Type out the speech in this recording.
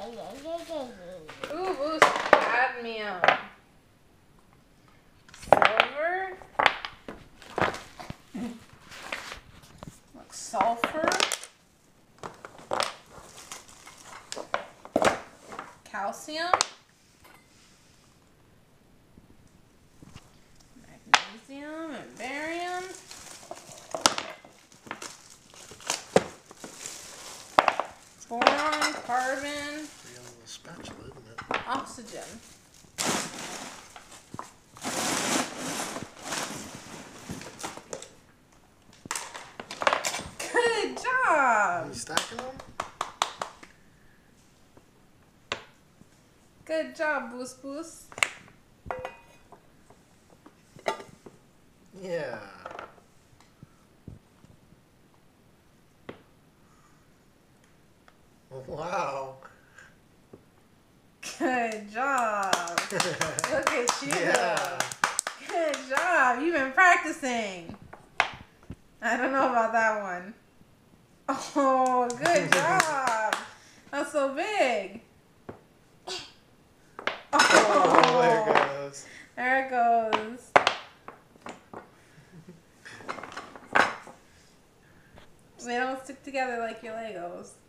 Ooh, boost cadmium. Silver. Looks sulfur. Calcium. Magnesium and barium. Boron, carbon. Pretty little spatula, isn't it? Oxygen. Good job. Are you stacking them? Good job, Boost Boost. Yeah. Wow. Good job. Look at you. Yeah. Good job. You've been practicing. I don't know about that one. Oh, good job. That's so big. Oh, there it goes. There it goes. They don't stick together like your Legos.